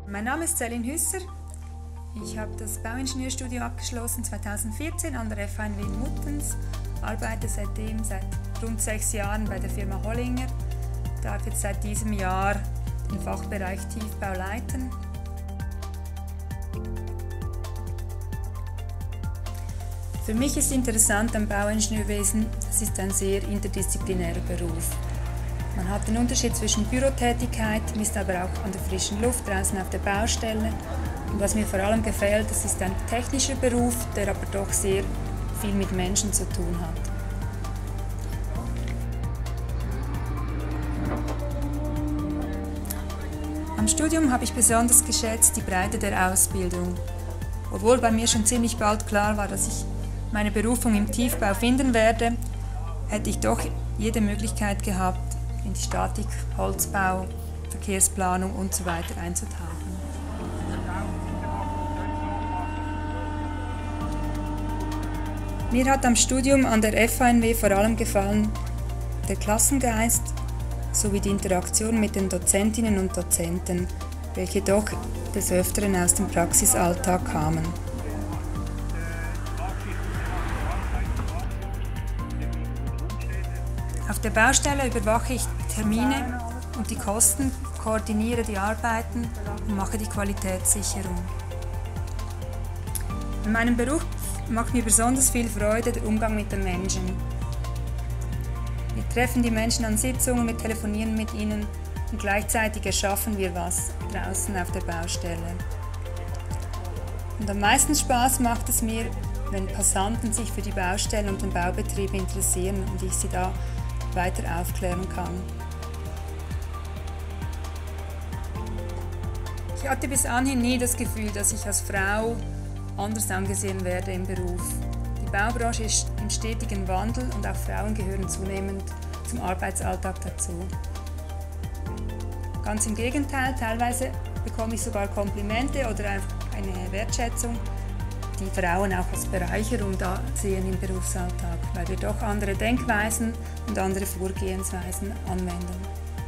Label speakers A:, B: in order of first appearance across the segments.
A: Mein Name ist Celine Hüsser. Ich habe das Bauingenieurstudium abgeschlossen 2014 an der FH in Wien-Muttenz, arbeite seitdem seit rund 6 Jahren bei der Firma Hollinger, darf jetzt seit diesem Jahr den Fachbereich Tiefbau leiten. Für mich ist interessant am Bauingenieurwesen, es ist ein sehr interdisziplinärer Beruf. Man hat den Unterschied zwischen Bürotätigkeit, man ist aber auch an der frischen Luft draußen auf der Baustelle. Und was mir vor allem gefällt, es ist ein technischer Beruf, der aber doch sehr viel mit Menschen zu tun hat. Am Studium habe ich besonders geschätzt die Breite der Ausbildung. Obwohl bei mir schon ziemlich bald klar war, dass ich meine Berufung im Tiefbau finden werde, hätte ich doch jede Möglichkeit gehabt, in die Statik, Holzbau, Verkehrsplanung usw. einzutauchen. Mir hat am Studium an der FHNW vor allem gefallen der Klassengeist sowie die Interaktion mit den Dozentinnen und Dozenten, welche doch des Öfteren aus dem Praxisalltag kamen. Auf der Baustelle überwache ich Termine und die Kosten, koordiniere die Arbeiten und mache die Qualitätssicherung. In meinem Beruf macht mir besonders viel Freude der Umgang mit den Menschen. Wir treffen die Menschen an Sitzungen, wir telefonieren mit ihnen und gleichzeitig erschaffen wir was draußen auf der Baustelle. Und am meisten Spaß macht es mir, wenn Passanten sich für die Baustellen und den Baubetrieb interessieren und ich sie da weiter aufklären kann. Ich hatte bis anhin nie das Gefühl, dass ich als Frau anders angesehen werde im Beruf. Die Baubranche ist im stetigen Wandel und auch Frauen gehören zunehmend zum Arbeitsalltag dazu. Ganz im Gegenteil, teilweise bekomme ich sogar Komplimente oder eine Wertschätzung, die Frauen auch als Bereicherung da sehen im Berufsalltag, weil wir doch andere Denkweisen und andere Vorgehensweisen anwenden.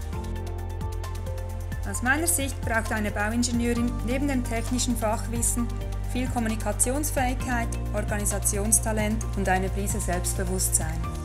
A: Aus meiner Sicht braucht eine Bauingenieurin neben dem technischen Fachwissen viel Kommunikationsfähigkeit, Organisationstalent und eine Prise Selbstbewusstsein.